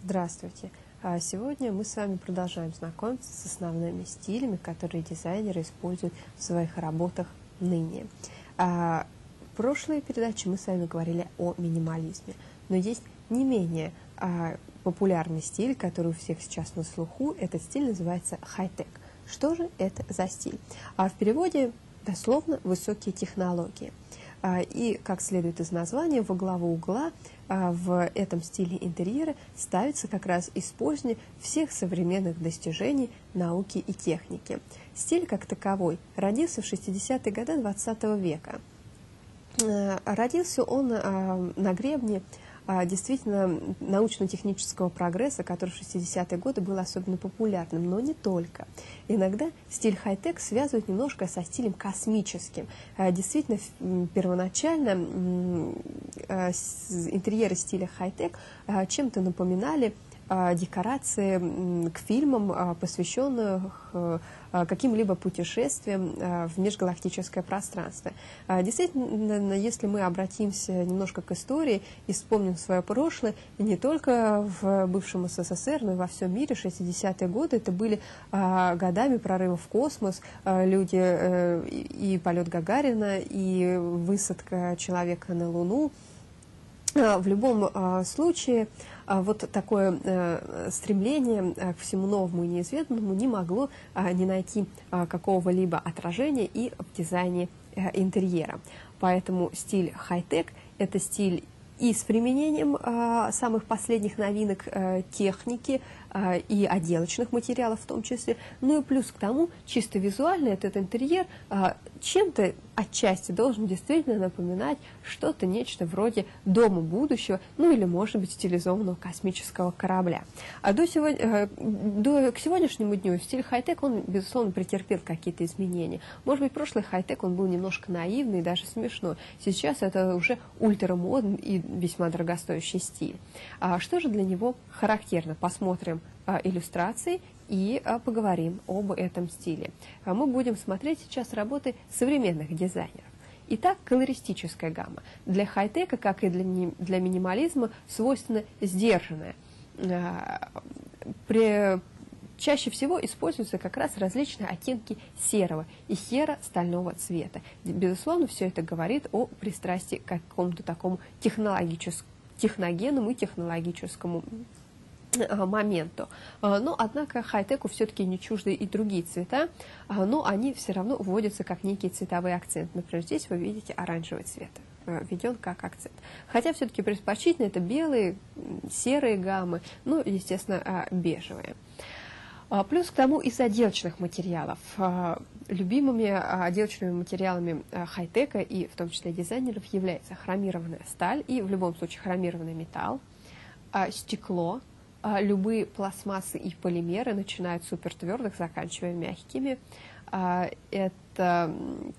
Здравствуйте! Сегодня мы с вами продолжаем знакомиться с основными стилями, которые дизайнеры используют в своих работах ныне. В прошлой передаче мы с вами говорили о минимализме, но есть не менее популярный стиль, который у всех сейчас на слуху. Этот стиль называется хай-тек. Что же это за стиль? В переводе дословно «высокие технологии». И, как следует из названия, во главу угла в этом стиле интерьера ставится как раз использование всех современных достижений науки и техники. Стиль как таковой родился в 60-е годы 20 века. Родился он на гребне действительно научно-технического прогресса, который в 60-е годы был особенно популярным, но не только. Иногда стиль хай-тек связывают немножко со стилем космическим. Действительно, первоначально интерьеры стиля хай-тек чем-то напоминали декорации к фильмам, посвященных каким-либо путешествиям в межгалактическое пространство. Действительно, если мы обратимся немножко к истории и вспомним свое прошлое, не только в бывшем СССР, но и во всем мире 60-е годы это были годами прорыва в космос, люди и полет Гагарина, и высадка человека на Луну. В любом случае, вот такое стремление к всему новому и неизведанному не могло не найти какого-либо отражения и в дизайне интерьера. Поэтому стиль хай-тек – это стиль и с применением самых последних новинок техники и отделочных материалов в том числе, ну и плюс к тому, чисто визуально этот интерьер чем-то отчасти должен действительно напоминать что-то, нечто вроде дома будущего, ну или, может быть, стилизованного космического корабля. К сегодняшнему дню стиль хай-тек, он, безусловно, претерпел какие-то изменения. Может быть, прошлый хай-тек, он был немножко наивный и даже смешной. Сейчас это уже ультрамодный и весьма дорогостоящий стиль. Что же для него характерно? Посмотрим иллюстрации и поговорим об этом стиле. Мы будем смотреть сейчас работы современных дизайнеров. Итак, колористическая гамма. Для хай-тека, как и для минимализма, свойственно сдержанная. Чаще всего используются как раз различные оттенки серого и серо-стального цвета. Безусловно, все это говорит о пристрастии к какому-то такому техногенному и технологическому моменту. Но, однако, хай-теку все-таки не чужды и другие цвета, но они все равно вводятся как некий цветовой акцент. Например, здесь вы видите оранжевый цвет, введен как акцент. Хотя все-таки предпочтительно это белые, серые гаммы, ну, естественно, бежевые. Плюс к тому из отделочных материалов. Любимыми отделочными материалами хай-тека и в том числе дизайнеров является хромированная сталь и в любом случае хромированный металл, стекло, любые пластмассы и полимеры, начиная от супертвердых, заканчивая мягкими. Это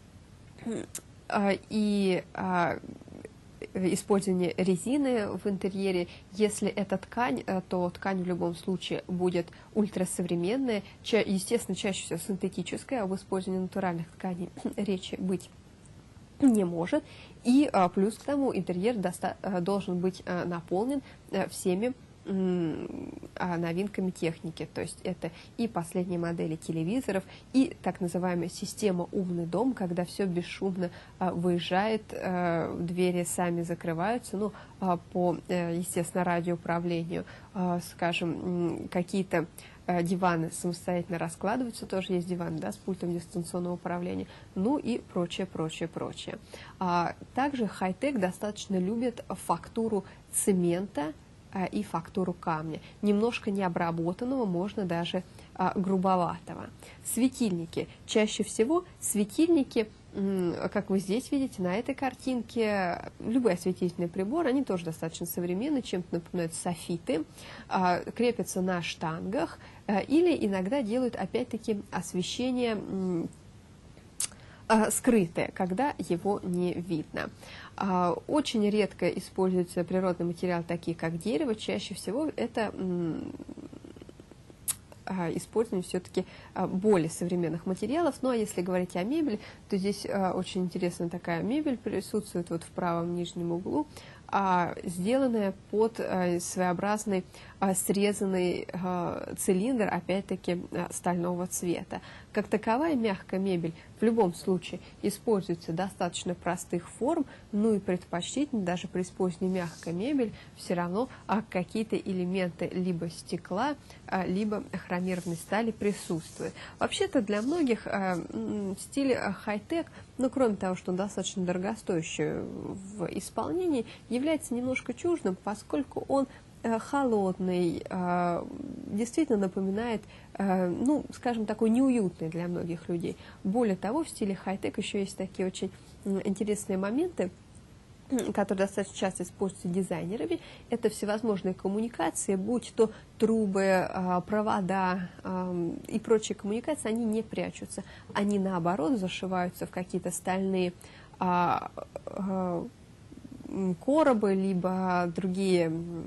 и использование резины в интерьере. Если это ткань, то ткань в любом случае будет ультрасовременная, естественно, чаще всего синтетическая, об использовании натуральных тканей речи быть не может. И плюс к тому интерьер должен быть наполнен всеми новинками техники, то есть это и последние модели телевизоров, и так называемая система «умный дом», когда все бесшумно выезжает, двери сами закрываются, ну, по, естественно, радиоуправлению, скажем, какие-то диваны самостоятельно раскладываются, тоже есть диваны, да, с пультом дистанционного управления, ну и прочее, прочее, прочее. Также хай-тек достаточно любит фактуру цемента и фактуру камня, немножко необработанного, можно даже грубоватого. Светильники. Чаще всего светильники, как вы здесь видите, на этой картинке, любой осветительный прибор, они тоже достаточно современные, чем-то напоминают софиты, крепятся на штангах или иногда делают, опять-таки, освещение скрытое, когда его не видно. Очень редко используются природные материалы, такие как дерево. Чаще всего это использование все-таки более современных материалов. Ну а если говорить о мебели, то здесь очень интересная такая мебель присутствует вот в правом нижнем углу. сделанная под своеобразный срезанный цилиндр, опять-таки, стального цвета. Как таковая мягкая мебель в любом случае используется достаточно простых форм, ну и предпочтительно даже при использовании мягкой мебели все равно какие-то элементы либо стекла, либо хромированной стали присутствуют. Вообще-то для многих стиль хай-тек, ну кроме того, что он достаточно дорогостоящий в исполнении, является немножко чуждым, поскольку он холодный, действительно напоминает, ну, скажем, такой неуютный для многих людей. Более того, в стиле хай-тек еще есть такие очень интересные моменты, которые достаточно часто используются дизайнерами. Это всевозможные коммуникации, будь то трубы, провода и прочие коммуникации, они не прячутся. Они, наоборот, зашиваются в какие-то стальные коробы, либо другие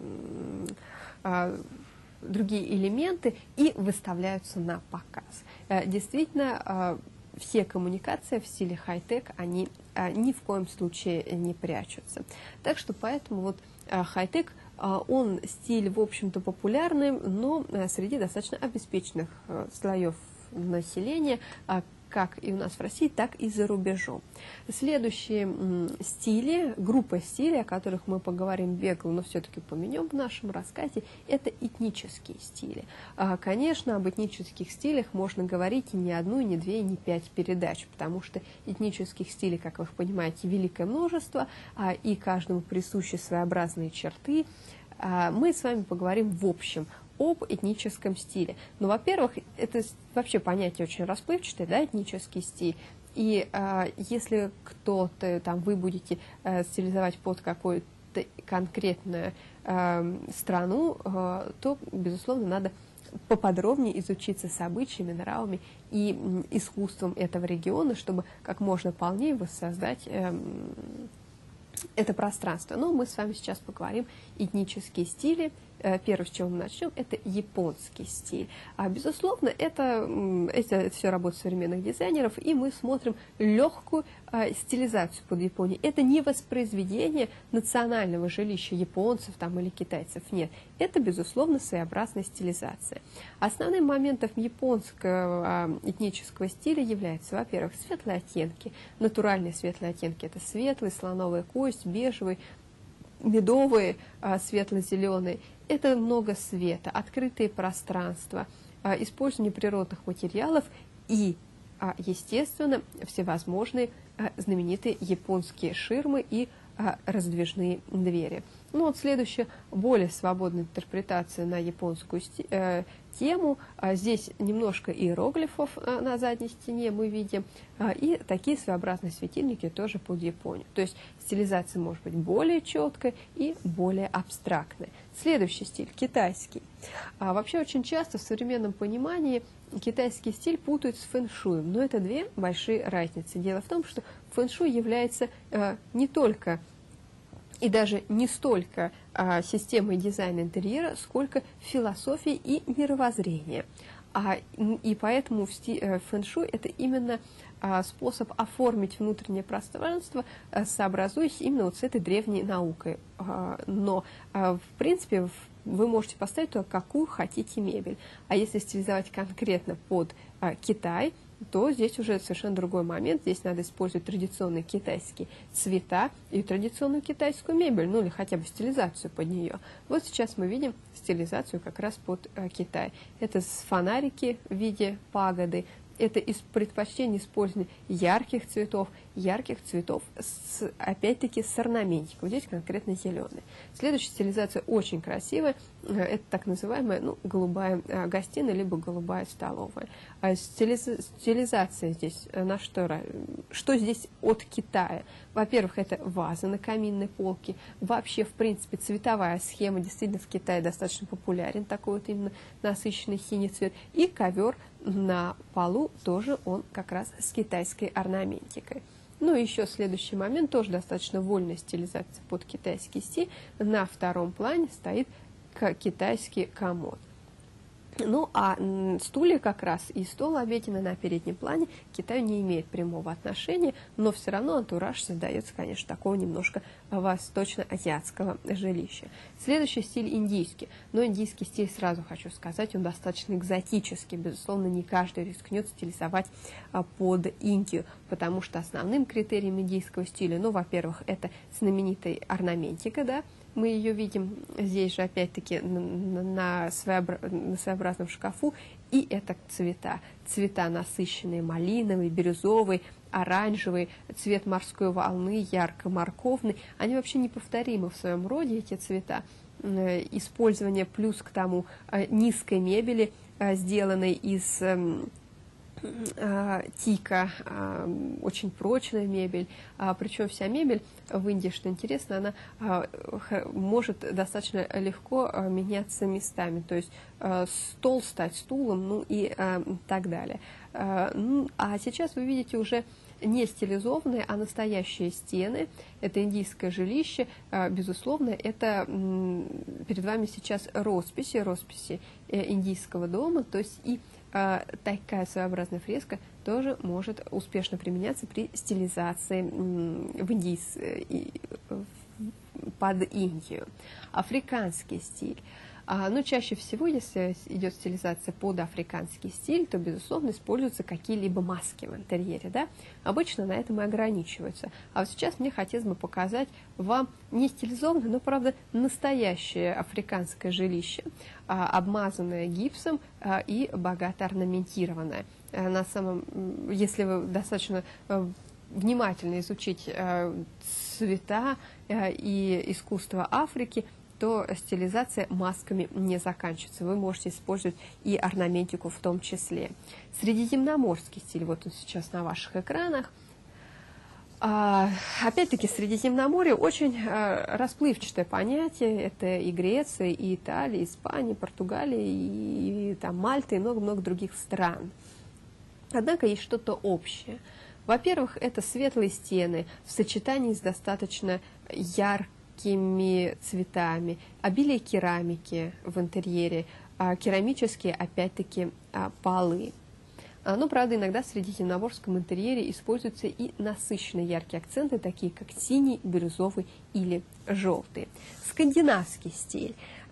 элементы и выставляются на показ. Действительно, все коммуникации в стиле хай-тек, они ни в коем случае не прячутся. Так что поэтому вот хай-тек, он стиль, в общем-то, популярный, но среди достаточно обеспеченных слоев населения, как и у нас в России, так и за рубежом. Следующие стили, группа стилей, о которых мы поговорим бегло, но все-таки упомянем в нашем рассказе, это этнические стили. Конечно, об этнических стилях можно говорить и не одну, и не две, и не 5 передач, потому что этнических стилей, как вы понимаете, великое множество, и каждому присущи своеобразные черты. Мы с вами поговорим в общем об этническом стиле. Ну, во-первых, это вообще понятие очень расплывчатое, да, этнический стиль. И если кто-то, там, вы будете стилизовать под какую-то конкретную страну, то, безусловно, надо поподробнее изучиться с обычаями, нравами и искусством этого региона, чтобы как можно полнее воссоздать это пространство. Но мы с вами сейчас поговорим этнические стили. Первое, с чего мы начнем, это японский стиль. Безусловно, это все работа современных дизайнеров, и мы смотрим легкую стилизацию под Японию. Это не воспроизведение национального жилища японцев там, или китайцев, нет. Это, безусловно, своеобразная стилизация. Основным моментом японского этнического стиля являются, во-первых, светлые оттенки. Натуральные светлые оттенки – это светлый, слоновая кость, бежевый, медовые, светло-зеленые. Это много света, открытые пространства, использование природных материалов и, естественно, всевозможные знаменитые японские ширмы и раздвижные двери. Ну вот следующая, более свободная интерпретация на японскую тему. Здесь немножко иероглифов на задней стене мы видим, и такие своеобразные светильники тоже под Японию. То есть стилизация может быть более четкая и более абстрактная. Следующий стиль – китайский. Вообще очень часто в современном понимании китайский стиль путают с фэн-шуем, но это две большие разницы. Дело в том, что фэн-шуй является не только и даже не столько системой дизайна интерьера, сколько философией и мировоззрения. И поэтому фэн-шуй – это именно способ оформить внутреннее пространство, сообразуясь именно вот с этой древней наукой. Но, в принципе, вы можете поставить туда какую хотите мебель. А если стилизовать конкретно под Китай, то здесь уже совершенно другой момент. Здесь надо использовать традиционные китайские цвета и традиционную китайскую мебель, ну или хотя бы стилизацию под нее. Вот сейчас мы видим стилизацию как раз под Китай. Это фонарики в виде пагоды, это из предпочтения использования ярких цветов опять-таки с орнаментиком. Здесь конкретно зеленый. Следующая стилизация очень красивая. Это так называемая голубая гостиная, либо голубая столовая. Стилизация здесь на что? Что здесь от Китая? Во-первых, это ваза на каминной полке. Вообще, в принципе, цветовая схема действительно в Китае достаточно популярен. Такой вот именно насыщенный синий цвет. И ковер на полу тоже он как раз с китайской орнаментикой. Ну и еще следующий момент, тоже достаточно вольная стилизация под китайский стиль. На втором плане стоит китайский комод. Ну, а стулья как раз и стол обеденный на переднем плане к Китаю не имеет прямого отношения, но все равно антураж создается, конечно, такого немножко восточно-азиатского жилища. Следующий стиль индийский. Но индийский стиль, сразу хочу сказать, он достаточно экзотический. Безусловно, не каждый рискнет стилизовать под Индию, потому что основным критерием индийского стиля, ну, во-первых, это знаменитая орнаментика, да, мы ее видим здесь же, опять-таки, на своеобразном шкафу. И это цвета. Цвета насыщенные: малиновый, бирюзовый, оранжевый, цвет морской волны, ярко-морковный. Они вообще неповторимы в своем роде, эти цвета. Использование плюс к тому низкой мебели, сделанной из тика, очень прочная мебель, причем вся мебель в Индии, что интересно, она может достаточно легко меняться местами, то есть стол стать стулом, ну и так далее. А сейчас вы видите уже не стилизованные, а настоящие стены. Это индийское жилище, безусловно, это перед вами сейчас росписи индийского дома, то есть и такая своеобразная фреска тоже может успешно применяться при стилизации под Индию. Африканский стиль. Но чаще всего, если идет стилизация под африканский стиль, то, безусловно, используются какие-либо маски в интерьере. Да? Обычно на этом и ограничиваются. А вот сейчас мне хотелось бы показать вам не стилизованное, но, правда, настоящее африканское жилище, обмазанное гипсом и богато орнаментированное. Если вы достаточно внимательно изучить цвета и искусство Африки, то стилизация масками не заканчивается. Вы можете использовать и орнаментику в том числе. Средиземноморский стиль, вот он сейчас на ваших экранах. Опять-таки, Средиземноморье очень расплывчатое понятие. Это и Греция, и Италия, и Испания, и Португалия, и там Мальта, и много-много других стран. Однако есть что-то общее. Во-первых, это светлые стены в сочетании с достаточно яркими цветами, обилие керамики в интерьере, керамические, опять-таки, полы. Но, правда, иногда в средиземноморском интерьере используются и насыщенные яркие акценты, такие как синий, бирюзовый или желтый. Скандинавский стиль.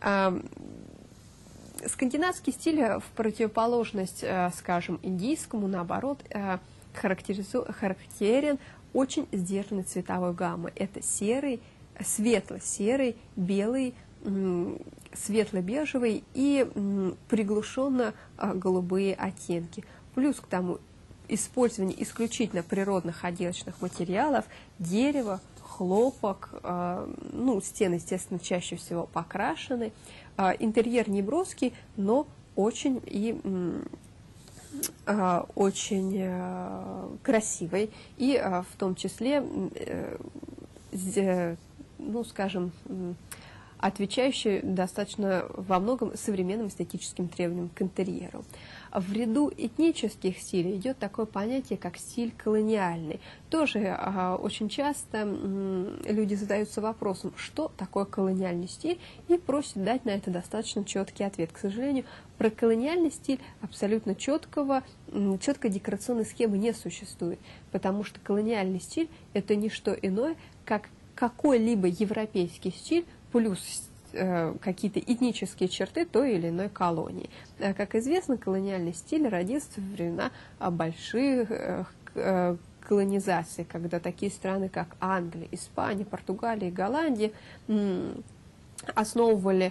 Скандинавский стиль в противоположность, скажем, индийскому, наоборот, характерен очень сдержанной цветовой гаммой. Это серый, светло-серый, белый, светло-бежевый и приглушенно-голубые оттенки. Плюс к тому использование исключительно природных отделочных материалов, дерево, хлопок, стены, естественно, чаще всего покрашены. Интерьер не броский, но очень красивый, и в том числе, скажем, отвечающий достаточно во многом современным эстетическим требованиям к интерьеру. В ряду этнических стилей идет такое понятие, как стиль колониальный. Тоже очень часто люди задаются вопросом, что такое колониальный стиль, и просят дать на это достаточно четкий ответ. К сожалению, про колониальный стиль абсолютно четкой декорационной схемы не существует, потому что колониальный стиль – это не что иное, как какой-либо европейский стиль плюс какие-то этнические черты той или иной колонии. Как известно, колониальный стиль родился во времена больших колонизаций, когда такие страны, как Англия, Испания, Португалия и Голландия основывали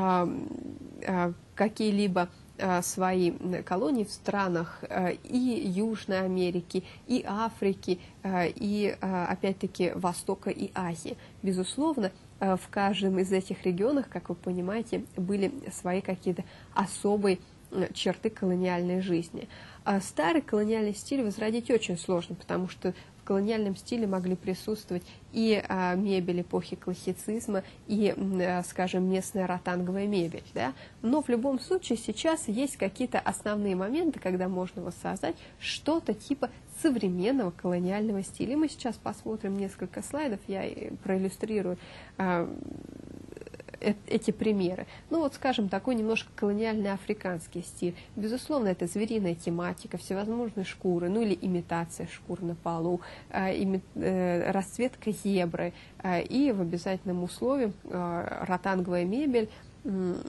какие-либо свои колонии в странах и Южной Америки, и Африки, и, опять-таки, Востока и Азии. Безусловно, в каждом из этих регионов, как вы понимаете, были свои какие-то особые черты колониальной жизни. Старый колониальный стиль возродить очень сложно, потому что в колониальном стиле могли присутствовать и мебель эпохи классицизма, и, скажем, местная ротанговая мебель. Да? Но в любом случае сейчас есть какие-то основные моменты, когда можно воссоздать что-то типа современного колониального стиля. И мы сейчас посмотрим несколько слайдов, я проиллюстрирую эти примеры. Ну вот, скажем, такой немножко колониальный африканский стиль. Безусловно, это звериная тематика, всевозможные шкуры, ну или имитация шкур на полу, расцветка зебры и в обязательном условии ротанговая мебель, ну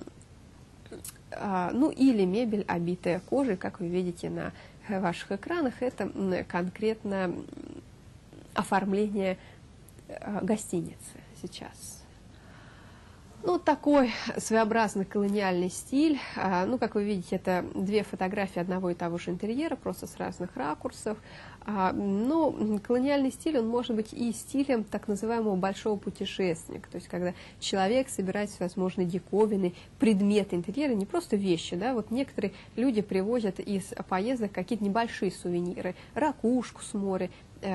или мебель, обитая кожей, как вы видите на ваших экранах. Это конкретно оформление гостиницы сейчас. Ну, такой своеобразный колониальный стиль. Ну, как вы видите, это две фотографии одного и того же интерьера, просто с разных ракурсов. Но колониальный стиль, он может быть и стилем так называемого большого путешественника. То есть, когда человек собирает всевозможные диковины, предметы интерьера, не просто вещи, да, вот некоторые люди привозят из поездок какие-то небольшие сувениры, ракушку с моря,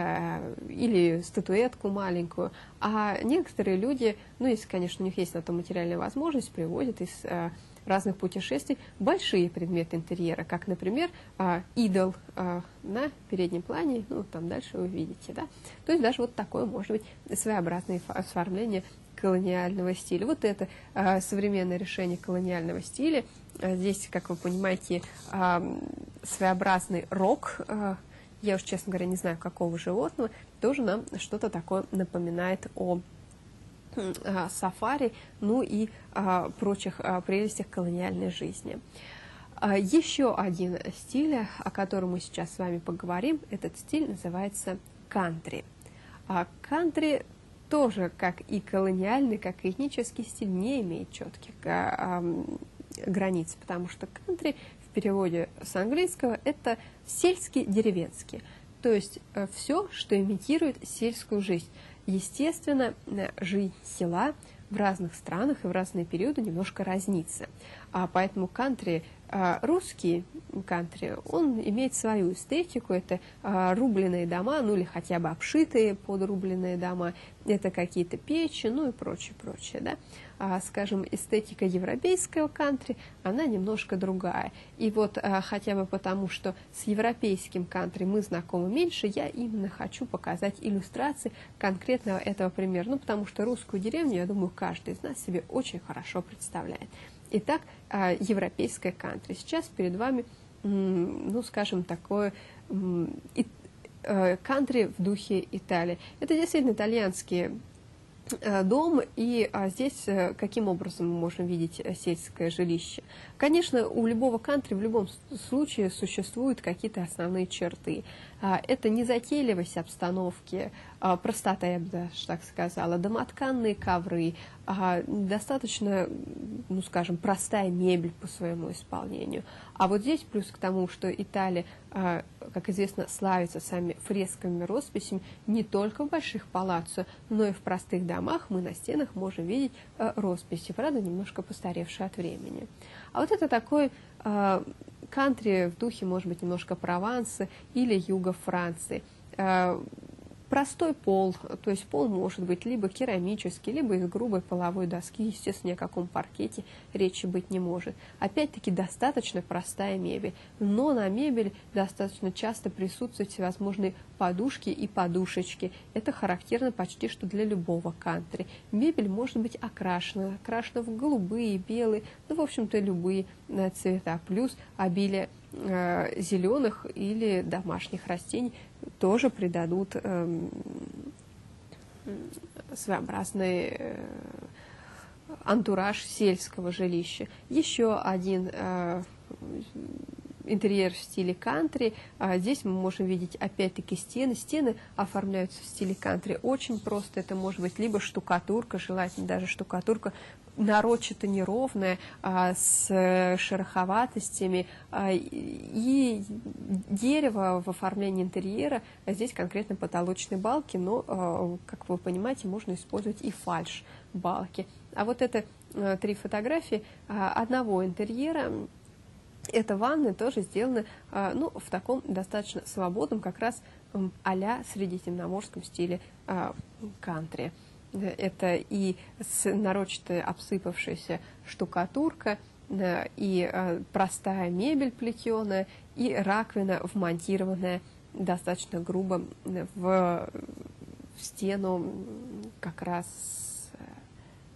или статуэтку маленькую, а некоторые люди, ну, если, конечно, у них есть на то материальная возможность, приводят из разных путешествий большие предметы интерьера, как, например, идол на переднем плане, ну, там дальше вы видите, да, то есть даже вот такое может быть своеобразное оформление колониального стиля. Вот это современное решение колониального стиля. Здесь, как вы понимаете, своеобразный рог, я уж, честно говоря, не знаю, какого животного, тоже нам что-то такое напоминает о сафари, ну и прочих прелестях колониальной жизни. Еще один стиль, о котором мы сейчас с вами поговорим, этот стиль называется кантри. Кантри тоже, как и колониальный, как и этнический стиль, не имеет четких границ, потому что кантри в переводе с английского это сельский, деревенский, то есть все, что имитирует сельскую жизнь. Естественно, жизнь села в разных странах и в разные периоды немножко разнится. Поэтому кантри, русский кантри, он имеет свою эстетику. Это рубленые дома, ну или хотя бы обшитые подрубленные дома. Это какие-то печи, ну и прочее, прочее. Да? Скажем, эстетика европейского кантри, она немножко другая. И вот хотя бы потому, что с европейским кантри мы знакомы меньше, я именно хочу показать иллюстрации конкретного этого примера. Ну, потому что русскую деревню, я думаю, каждый из нас себе очень хорошо представляет. Итак, европейская кантри. Сейчас перед вами, ну, скажем, такое кантри в духе Италии. Это действительно итальянские дом, и здесь каким образом мы можем видеть сельское жилище? Конечно, у любого кантри в любом случае существуют какие-то основные черты. Это незатейливость обстановки, простота, я бы даже так сказала, домотканные ковры, достаточно, ну скажем, простая мебель по своему исполнению. А вот здесь плюс к тому, что Италия, как известно, славится сами фресками, росписями не только в больших палаццо, но и в простых домах мы на стенах можем видеть росписи, правда, немножко постаревшие от времени. А вот это такой кантри в духе, может быть, немножко Прованса или юга Франции. Простой пол, то есть пол может быть либо керамический, либо из грубой половой доски, естественно, ни о каком паркете речи быть не может. Опять-таки, достаточно простая мебель, но на мебели достаточно часто присутствуют всевозможные подушки и подушечки. Это характерно почти что для любого кантри. Мебель может быть окрашена в голубые, белые, ну, в общем-то, любые цвета, плюс обилие зеленых или домашних растений тоже придадут своеобразный антураж сельского жилища. Еще один интерьер в стиле кантри. Здесь мы можем видеть опять-таки стены. Стены оформляются в стиле кантри очень просто. Это может быть либо штукатурка, желательно даже штукатурка нарочито неровная, с шероховатостями, и дерево в оформлении интерьера, здесь конкретно потолочные балки, но, как вы понимаете, можно использовать и фальш балки. А вот это три фотографии одного интерьера. Это ванны тоже сделаны, ну, в таком достаточно свободном, как раз а-ля средиземноморском стиле кантри. Это и нарочито обсыпавшаяся штукатурка, и простая мебель плетеная, и раковина, вмонтированная достаточно грубо в стену как раз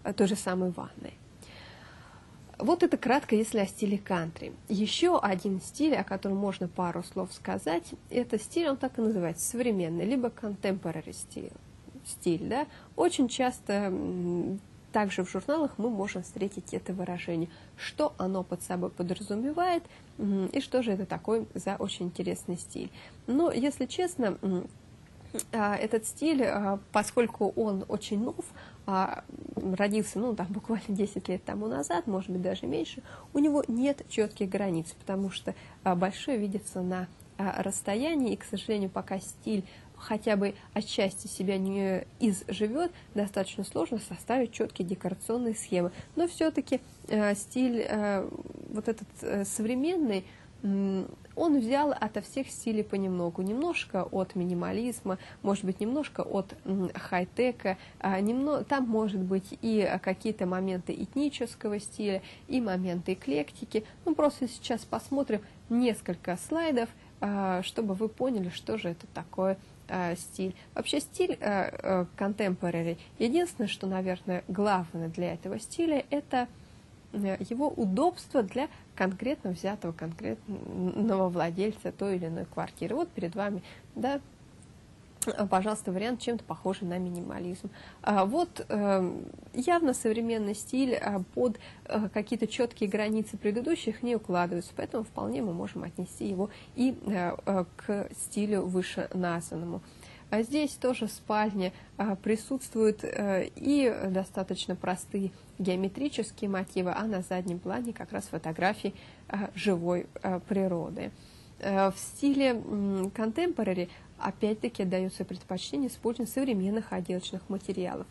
той же самой ванной. Вот это кратко, если о стиле кантри. Еще один стиль, о котором можно пару слов сказать, это стиль, он так и называется, современный, либо contemporary стиль. Да? Очень часто также в журналах мы можем встретить это выражение, что оно под собой подразумевает и что же это такой за очень интересный стиль. Но, если честно, этот стиль, поскольку он очень нов, родился, там, буквально 10 лет тому назад, может быть, даже меньше, у него нет четких границ, потому что большое видится на расстоянии, и, к сожалению, пока стиль хотя бы отчасти себя не изживет, достаточно сложно составить четкие декорационные схемы. Но все-таки стиль вот этот современный, он взял ото всех стилей понемногу. Немножко от минимализма, может быть, немножко от хай-тека, там может быть и какие-то моменты этнического стиля, и моменты эклектики. Просто сейчас посмотрим несколько слайдов, чтобы вы поняли, что же это такое стиль. Вообще стиль contemporary, единственное, что, наверное, главное для этого стиля, это его удобство для конкретно взятого, конкретного владельца той или иной квартиры. Вот перед вами, да, пожалуйста, вариант чем-то похожий на минимализм. Вот явно современный стиль под какие-то четкие границы предыдущих не укладывается, поэтому вполне мы можем отнести его и к стилю вышеназванному. А здесь тоже в спальне присутствуют и достаточно простые геометрические мотивы, а на заднем плане как раз фотографии живой природы. В стиле contemporary опять-таки дается предпочтение использованию современных отделочных материалов.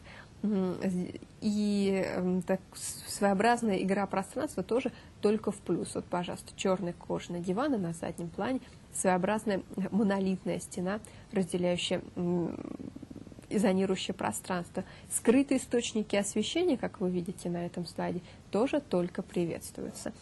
И так, своеобразная игра пространства тоже только в плюс. Вот, пожалуйста, черный кожаный диван, и на заднем плане своеобразная монолитная стена, разделяющая, изонирующее пространство. Скрытые источники освещения, как вы видите на этом слайде, тоже только приветствуются.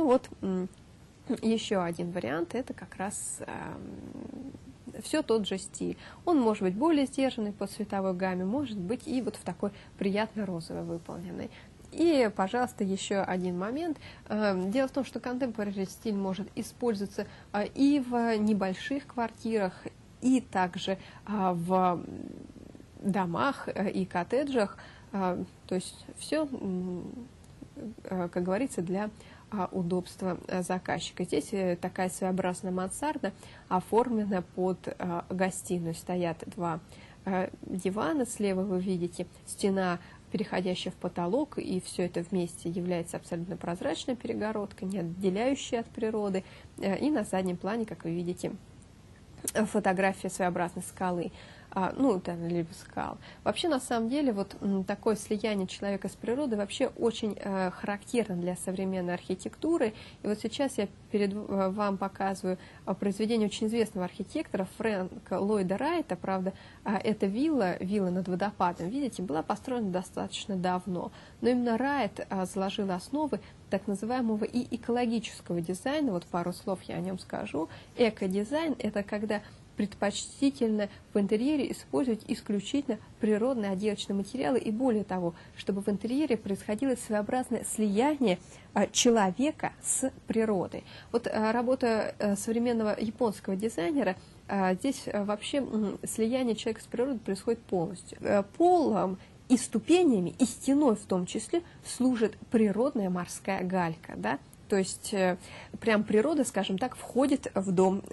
Еще один вариант, это как раз все тот же стиль. Он может быть более сдержанный по цветовой гамме, может быть и вот в такой приятно розовой выполненной. И, пожалуйста, еще один момент. Дело в том, что contemporary стиль может использоваться и в небольших квартирах, и также в домах и коттеджах. То есть все, как говорится, для удобства заказчика. Здесь такая своеобразная мансарда, оформлена под гостиную. Стоят два дивана, слева вы видите стена, переходящая в потолок, и все это вместе является абсолютно прозрачной перегородкой, не отделяющей от природы. И на заднем плане, как вы видите, фотография своеобразной скалы, либо скал. Вообще, на самом деле, вот такое слияние человека с природой вообще очень характерно для современной архитектуры. И вот сейчас я перед вам показываю произведение очень известного архитектора Фрэнка Ллойда Райта. Правда, эта вилла над водопадом, видите, была построена достаточно давно. Но именно Райт заложил основы так называемого и экологического дизайна. Вот пару слов я о нем скажу. Экодизайн – это когда предпочтительно в интерьере использовать исключительно природные отделочные материалы, и более того, чтобы в интерьере происходило своеобразное слияние человека с природой. Вот работа современного японского дизайнера, здесь вообще слияние человека с природой происходит полностью. Полом и ступенями, и стеной в том числе, служит природная морская галька. Да? То есть прям природа, скажем так, входит в дом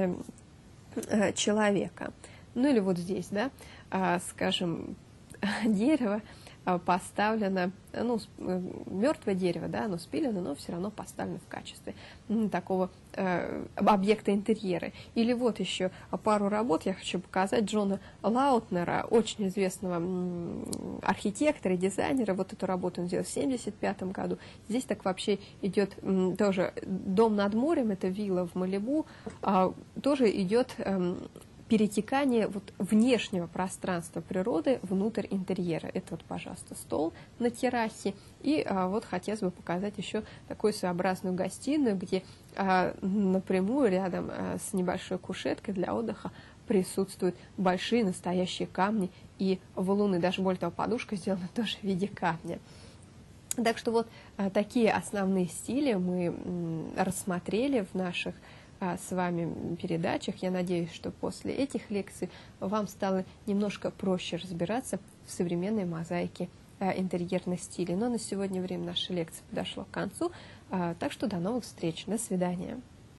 человека. Или вот здесь, да, скажем, дерево поставлено, мертвое дерево, да, оно спилено, но все равно поставлено в качестве такого объекта интерьера. Или вот еще пару работ я хочу показать Джона Лаутнера, очень известного архитектора и дизайнера. Вот эту работу он сделал в 1975 году. Здесь так вообще идет тоже дом над морем, это вилла в Малибу, тоже идет перетекание вот внешнего пространства природы внутрь интерьера. Это вот, пожалуйста, стол на террасе. И вот хотелось бы показать еще такую своеобразную гостиную, где напрямую рядом с небольшой кушеткой для отдыха присутствуют большие настоящие камни и валуны. Даже более того, подушка сделана тоже в виде камня. Так что вот такие основные стили мы рассмотрели в наших с вами передачах. Я надеюсь, что после этих лекций вам стало немножко проще разбираться в современной мозаике интерьерных стилей. Но на сегодня время нашей лекции подошло к концу, так что до новых встреч. До свидания.